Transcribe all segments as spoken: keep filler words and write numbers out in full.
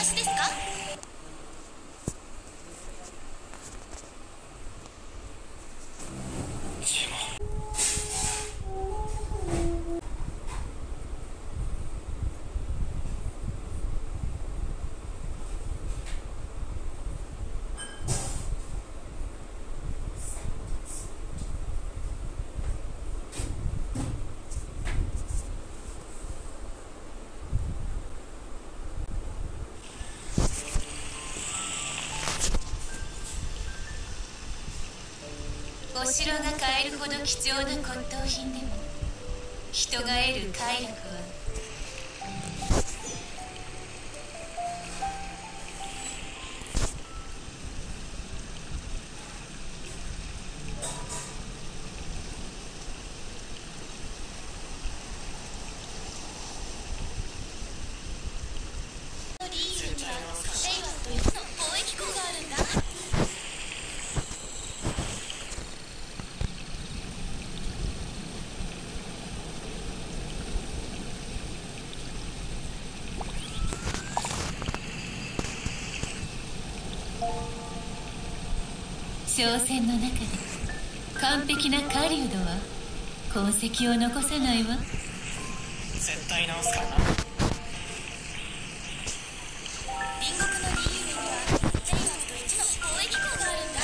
探しですか？お城が買えるほど貴重な骨董品でも人が得る快楽はリーグにはセイワンといつの貿易港があるんだ。商船の中で完璧な狩人は痕跡を残さないわ。 絶対直すからな。 隣国のリーグにはセイワンといちの貿易港があるんだ。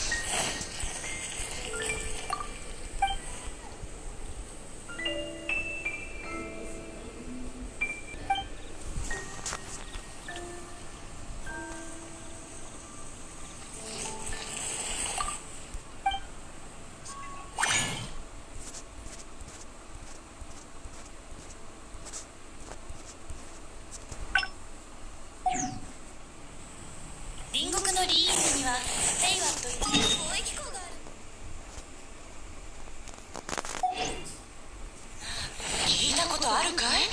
隣国のリーグにはセイワンといちの貿易港がある。 聞いたことあるかい？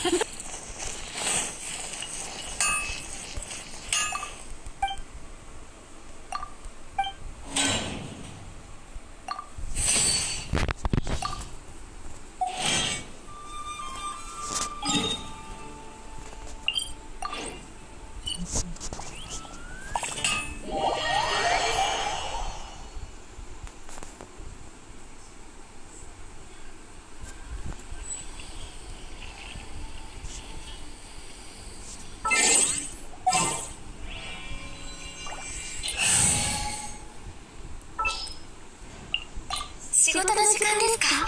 仕事の時間ですか？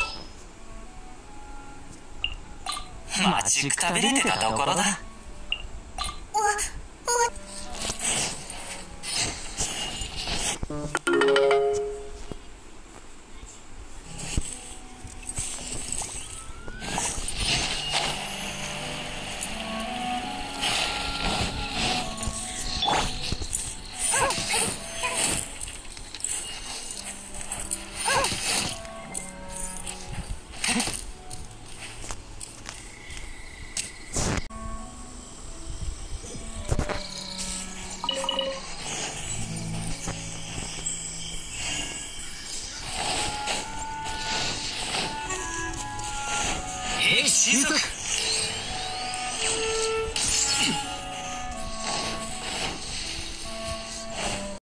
待ちくたびれてたところだ。 兵士族